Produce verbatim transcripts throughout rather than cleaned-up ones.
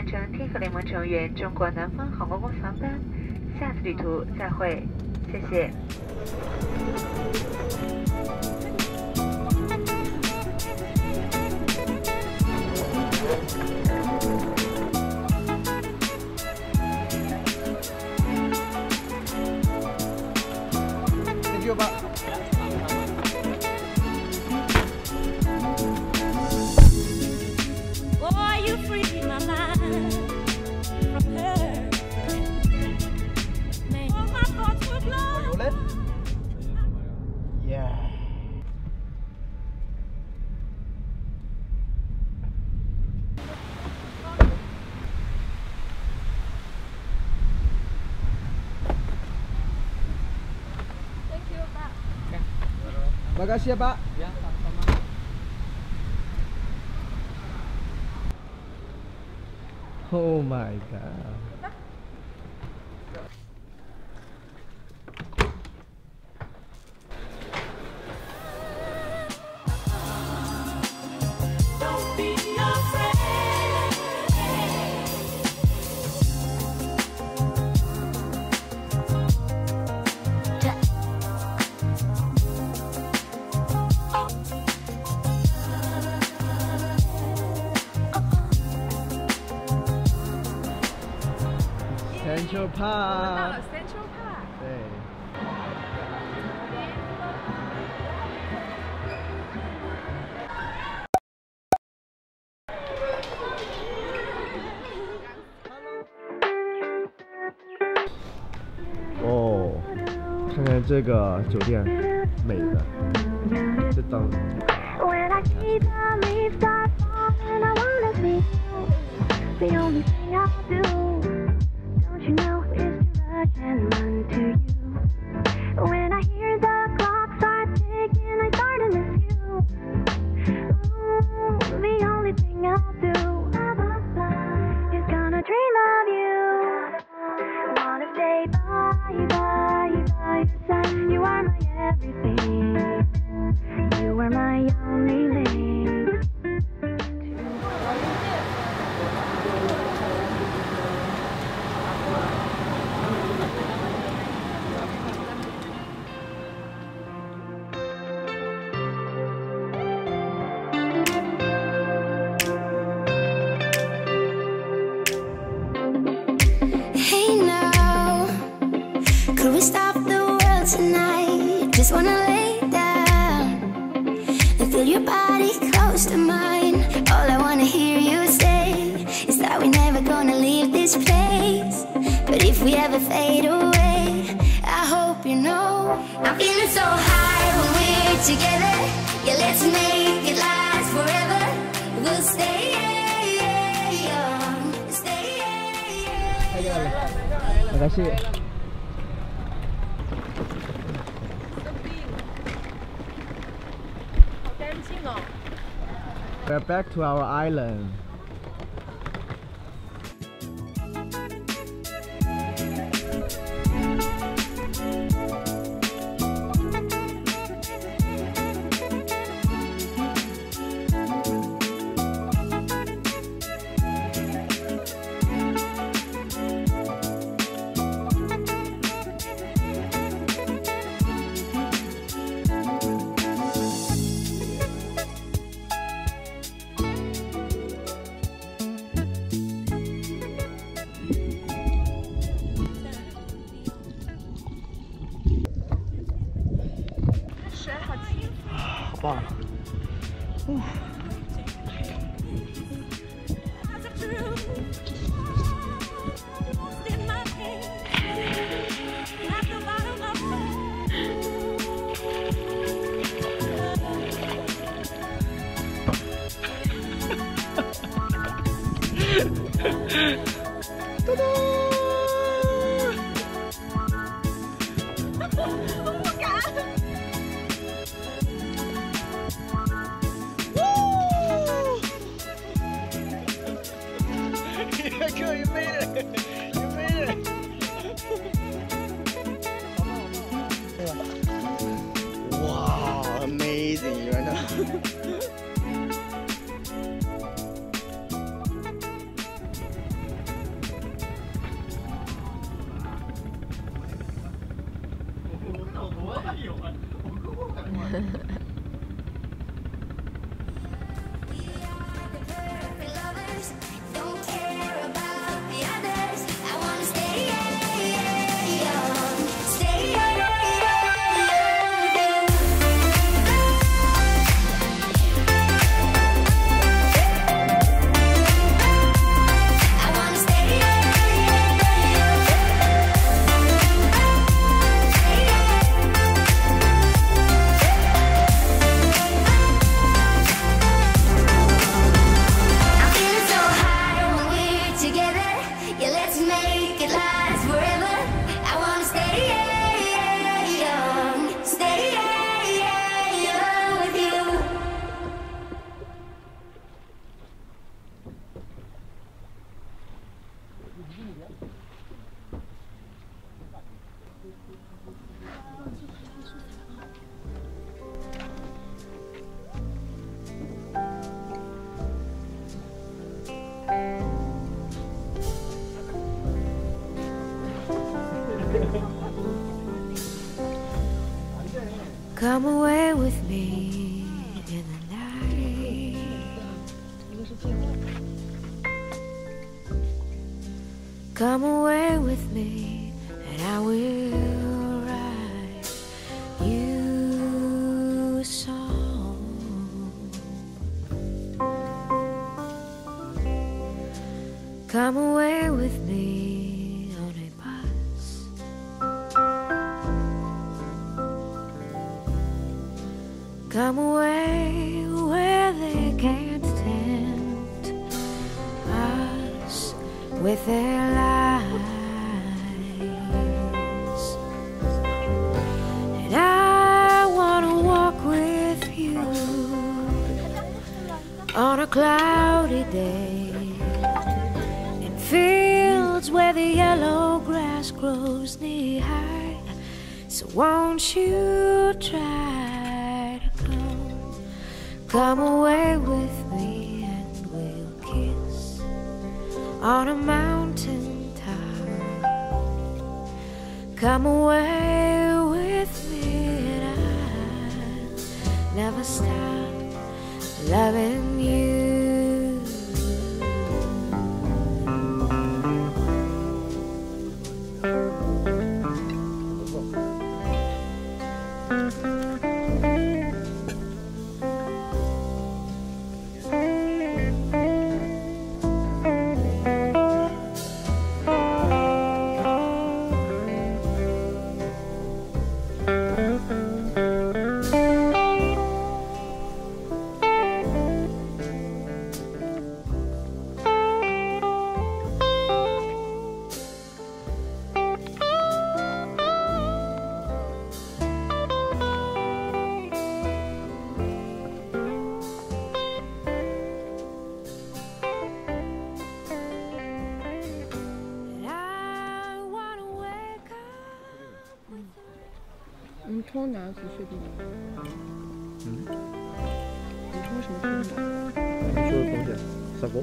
乘天河联盟成员中国南方航空公司航班，下次旅途再会，谢谢。 Thank you, Pak. Boy, you freed my mind from her. Man, all my thoughts were blown. Yeah. Thank you, Pak. Makasih ya, Pak. Ya, sama-sama. Oh my god. Don't be afraid. Central Park. 到了 Central Park。 对。哦，看看这个酒店，美的，这灯。 When I see the leaves start falling, I wanna see you. The only thing I'll do, don't you know, is to rush and run to you. When I hear the clock start ticking, I start to miss you. Ooh, the only thing I'll do is gonna dream of you. Wanna stay by, by, by your side. You are my everything. You were my only link. Hey now, could we stop the world tonight? Just wanna lay down and feel your body close to mine. All I wanna hear you say is that we're never gonna leave this place. But if we ever fade away, I hope you know I'm feeling so high when we're together. Yeah, let's make it last forever. We'll stay young, stay young. Makasih. We're back to our island. Wow. Ooh. Cool, you made it! You made it! Wow, amazing right now. Come away with me in the night. Come away with me and I will write you a song. Come away with me on a bus. Come away where they can't tempt us with their lies. And I wanna walk with you on a cloudy day in fields where the yellow grass grows knee high. So won't you try to come, come away with me and we'll kiss on a mountain top. Come away with me and I'll never stop loving you. 你们冲哪子确定吗？ 嗯， 你冲什么确定吗？ 你说的东西，啥锅？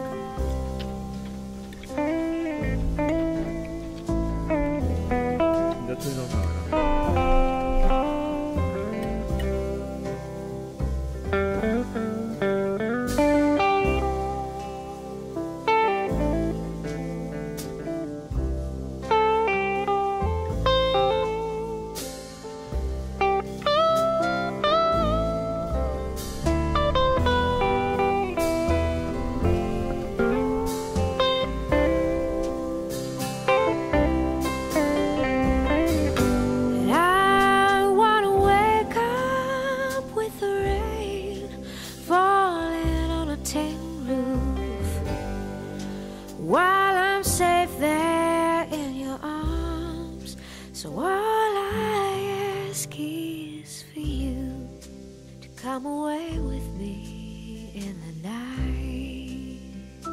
你在推上啥来了？While I'm safe there in your arms, so all I ask is for you to come away with me in the night.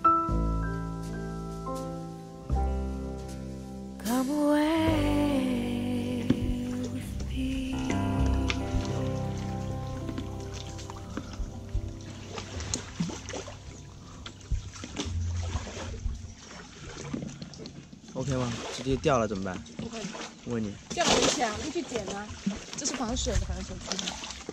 Come away with me. OK 吗？直接掉了怎么办？ 不会， 问你。 掉了没事啊，可以去捡啊。这是防水的，反正手机。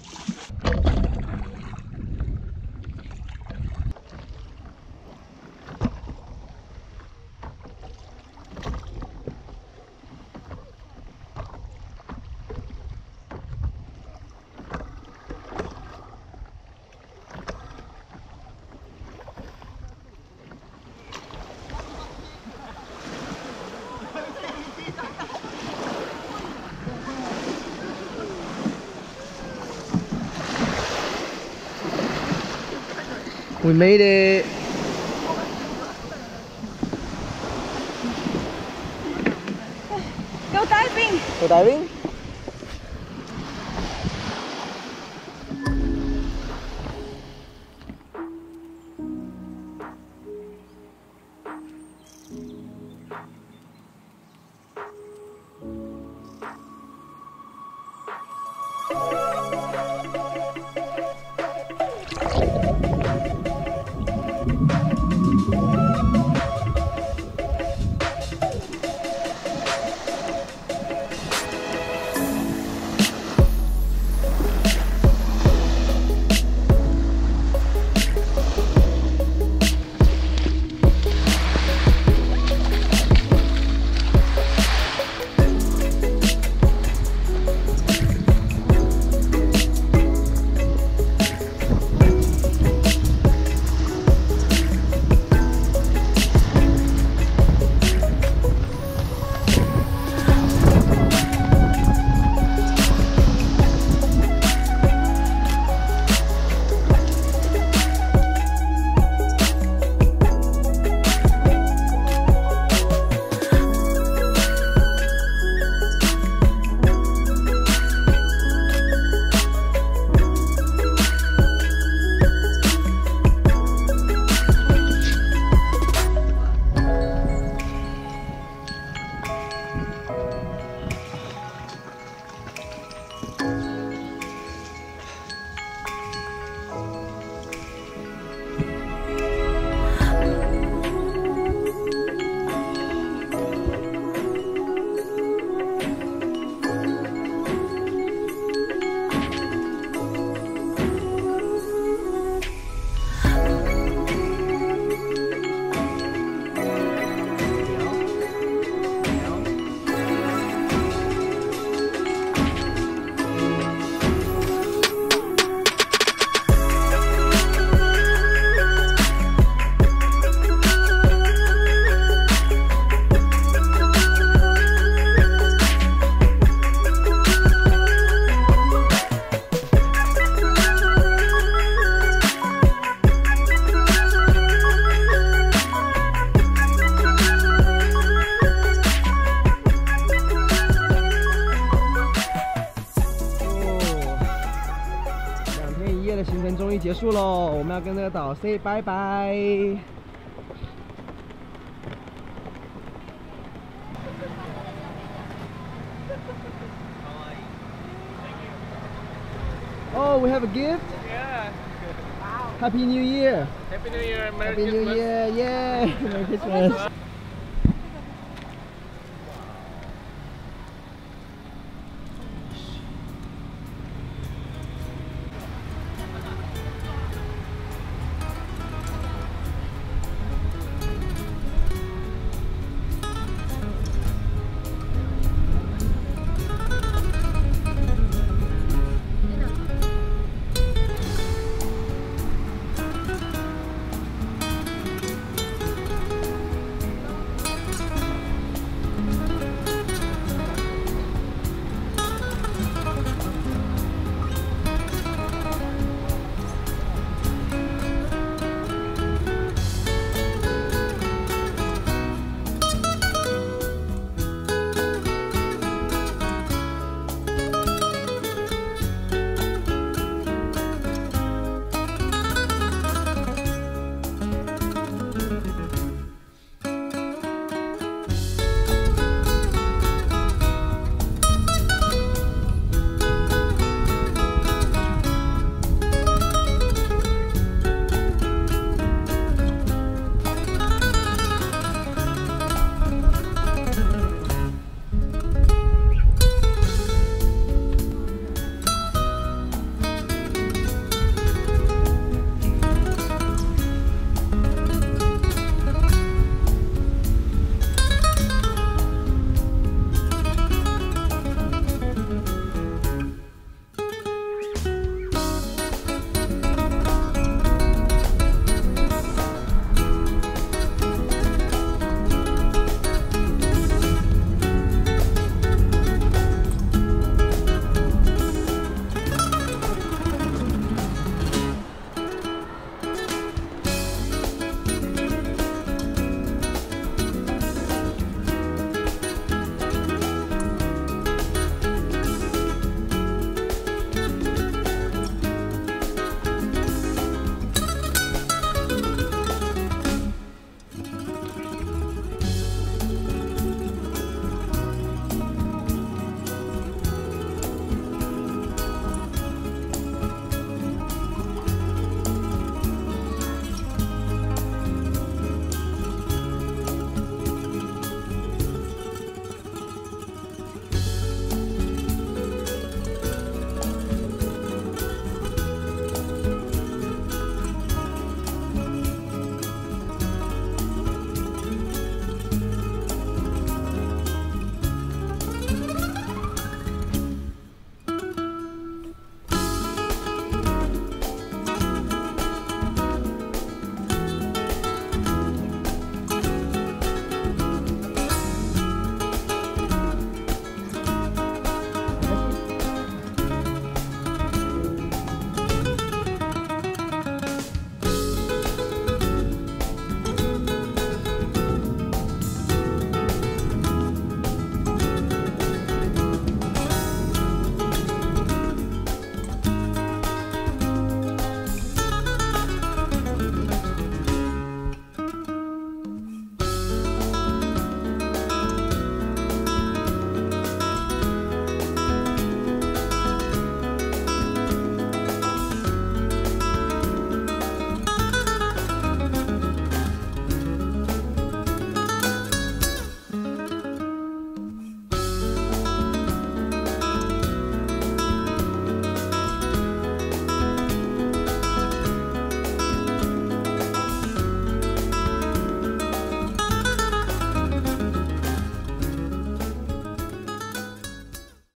We made it. Go diving. Go diving? 终于结束喽，我们要跟这个岛 say 拜拜。Oh, we have a gift. Yeah. Happy New Year. Happy New Year. Merry Happy New Christmas. Year. Yeah. Merry Christmas.